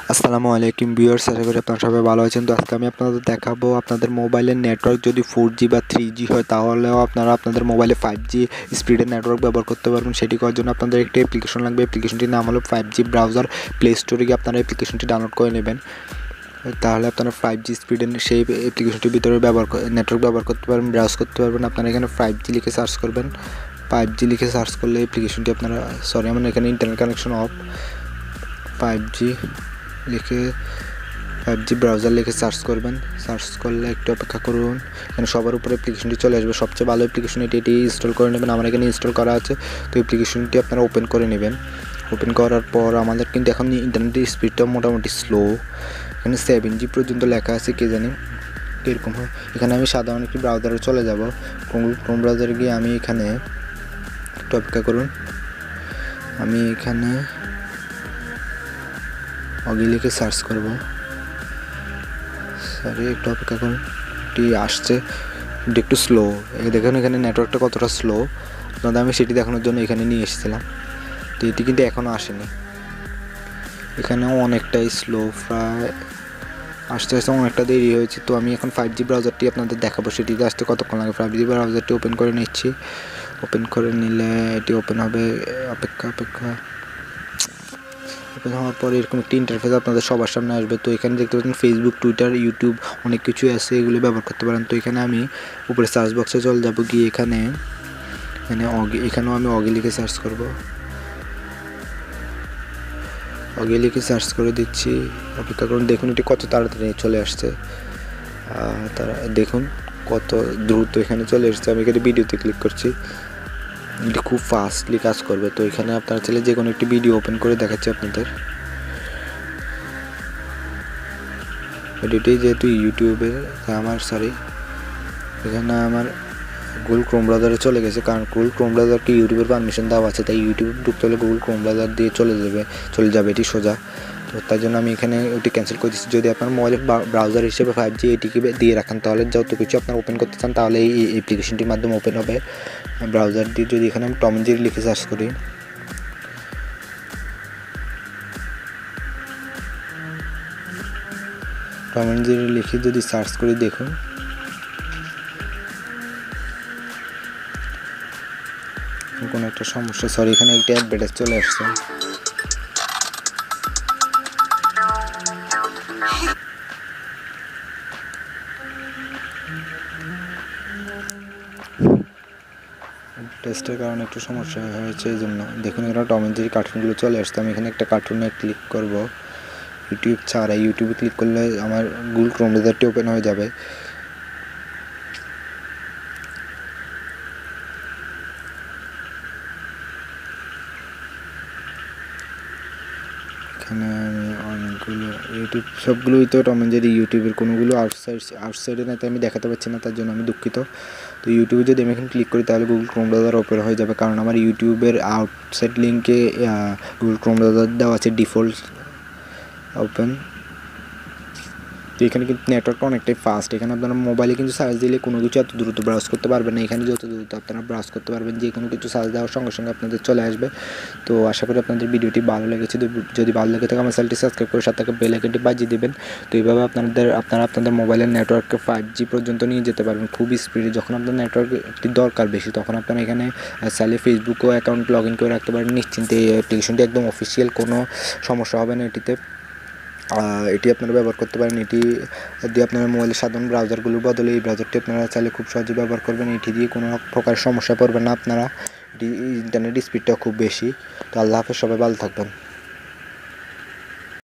আসসালামু আলাইকুম ভিউয়ার্স, আশা করি আপনারা সবাই ভালো আছেন। তো আজকে আমি আপনাদের দেখাবো আপনাদের মোবাইলের নেটওয়ার্ক যদি 4G বা 3G হয় তাহলেও আপনারা আপনাদের মোবাইলে 5G স্পিডের নেটওয়ার্ক ব্যবহার করতে পারবেন। সেটি করার জন্য আপনাদের একটি অ্যাপ্লিকেশন লাগবে। অ্যাপ্লিকেশনটির নাম হলো 5G ব্রাউজার। প্লে স্টোরে গিয়ে আপনারা অ্যাপ্লিকেশনটি ডাউনলোড করে নেবেন। তাহলে আপনারা 5G স্পিডের সেই অ্যাপ্লিকেশনটির ভিতরে নেটওয়ার্ক ব্যবহার করতে পারবেন, ব্রাউজ করতে পারবেন। আপনারা এখানে 5G লিখে সার্চ করবেন। 5G লিখে সার্চ করলে অ্যাপ্লিকেশনটি আপনারা আমার এখানে ইন্টারনেট কানেকশন অফ। 5G লিখে 5G ব্রাউজার লিখে সার্চ করবেন। সার্চ করলে একটু অপেক্ষা করুন, এখানে সবার উপরে অ্যাপ্লিকেশনটি চলে আসবে। সবচেয়ে ভালো অ্যাপ্লিকেশন এটি ইনস্টল করে নেবেন। আমার এখানে ইনস্টল করা আছে। তো অ্যাপ্লিকেশনটি আপনারা ওপেন করে নেবেন। ওপেন করার পর আমাদের কিন্তু এখন ইন্টারনেটের স্পিডটা মোটামুটি স্লো। এখানে 7G পর্যন্ত লেখা আছে, কে জানি কীরকম হয়। এখানে আমি সাধারণ একটি ব্রাউজারে চলে যাব। ক্রোম ব্রাউজারে গিয়ে আমি এখানে একটু অপেক্ষা করুন। আমি এখানে অগি লিখে সার্চ করব। একটু অপেক্ষা করুন, এটি আসছে কিন্তু একটু স্লো। দেখুন এখানে নেটওয়ার্কটা কতটা স্লো। আপনাদের আমি সেটি দেখানোর জন্য এখানে নিয়ে এসেছিলাম। তো এটি কিন্তু এখনও আসেনি, এখানেও অনেকটাই স্লো, প্রায় আসতে আসতে অনেকটা দেরি হয়েছে। তো আমি এখন 5G ব্রাউজারটি আপনাদের দেখাবো, সেটিতে আসতে কতক্ষণ লাগে। 5G ব্রাউজারটি ওপেন করে নিচ্ছি। ওপেন করে নিলে এটি ওপেন হবে। অপেক্ষা ওপেন হওয়ার পরে এরকম একটি ইন্টারফেস আপনাদের সবার সামনে আসবে। তো এখানে দেখতে পাচ্ছেন ফেসবুক, টুইটার, ইউটিউব অনেক কিছুই আছে, এগুলো ব্যবহার করতে পারেন। তো এখানে আমি উপরে সার্চ বক্সে চলে যাব, গিয়ে এখানেও আমি অগি লিখে সার্চ করব। অগি লিখে সার্চ করে দিচ্ছি, অপেক্ষা করুন। দেখুন এটি কত তাড়াতাড়ি চলে আসছে। দেখুন কত দ্রুত এখানে চলে এসেছে। আমি এখানে ভিডিওতে ক্লিক করছি, এটি খুব ফাস্টলি কাজ করবে। তো এখানে আপনারা চাইলে যে কোনো একটি ভিডিও ওপেন করে দেখাচ্ছি আপনাদের। এটি যেহেতু ইউটিউবে এখানে আমার গুগল ক্রোম ব্রাউজারে চলে গেছে, কারণ গুগল ক্রোম ব্রাউজারকে ইউটিউবের পারমিশন দেওয়া আছে, তাই ইউটিউব ঢুকতে হলে গুগল ক্রোম ব্রাউজার দিয়ে চলে যাবে এটি সোজা। তো তার জন্য আমি এখানে ওটি ক্যান্সেল করে দিচ্ছি। যদি আপনার মোবাইলের ব্রাউজার হিসেবে 5G এটিকে দিয়ে রাখেন, তাহলে যত কিছু আপনার ওপেন করতে চান তাহলে এই অ্যাপ্লিকেশনটির মাধ্যমে ওপেন হবে ব্রাউজার দিয়ে। যদি এখানে আমি টম এন্ড জেরি লিখে সার্চ করি, টম এন্ড জেরি লিখে যদি সার্চ করি, দেখুন কোনো একটা সমস্যা, এখানে একটা অ্যাডভার্টাইজ চলে আসছে। টেস্টের কারণে একটু সমস্যা হয়েছে, এই জন্য। দেখুন এখানে টম এন্ড জেরি কার্টুনগুলো চলে আসছে। আমি এখানে একটা কার্টুনে ক্লিক করব। ইউটিউবে ক্লিক করলে আমার গুগল ক্রোম ব্রাউজারটি ওপেন হয়ে যাবে। এখানে আমি অনেকগুলো সবগুলোই তো টম এন্ড জেরি ইউটিউবের, কোনোগুলো আউটসাইডে না, তাই আমি দেখাতে পারছি না, তার জন্য আমি দুঃখিত। তো ইউটিউবে যদি আমি এখানে ক্লিক করি তাহলে গুগল ক্রোম ব্রাউজার ওপেন হয়ে যাবে, কারণ আমার ইউটিউবের আউটসাইড লিঙ্কে গুগল ক্রোম ব্রাউজার দেওয়া আছে ডিফল্ট ওপেন। তো এখানে কিন্তু নেটওয়ার্কটা অনেকটাই ফাস্ট। এখানে আপনারা মোবাইলে কিন্তু সার্চ দিলে কোনো কিছু এত দ্রুত ব্রাউজ করতে পারবেন না। এখানে যত দ্রুত আপনারা ব্রাউজ করতে পারবেন, যে কোনো কিছু সার্চ দেওয়ার সঙ্গে সঙ্গে আপনাদের চলে আসবে। তো আশা করি আপনাদের ভিডিওটি ভালো লেগেছে। যদি ভালো লেগে থাকে আমার চ্যানেলটি সাবস্ক্রাইব করে সাথে বেল আইকনটি বাজিয়ে দেবেন। তো এইভাবে আপনারা আপনাদের মোবাইলের নেটওয়ার্ককে 5G পর্যন্ত নিয়ে যেতে পারবেন খুব স্পিডে। যখন আপনার নেটওয়ার্কটি দরকার বেশি, তখন আপনারা এখানে চাইলে ফেসবুকও অ্যাকাউন্ট লগ ইন করে রাখতে পারেন নিশ্চিন্তে। এই অ্যাপ্লিকেশনটি একদম অফিসিয়াল, কোনো সমস্যা হবে না এটিতে। এটি আপনারা ব্যবহার করতে পারেন। এটি দিয়ে আপনার মোবাইলের সাধারণ ব্রাউজারগুলোর বদলে এই ব্রাউজারটি আপনারা চাইলে খুব সহজে ব্যবহার করবেন। এটি দিয়ে কোনো প্রকার সমস্যা পড়বেন না আপনারা। এটি ইন্টারনেট স্পিডটাও খুব বেশি। তো আল্লাহ হাফেজ, সবাই ভালো থাকবেন।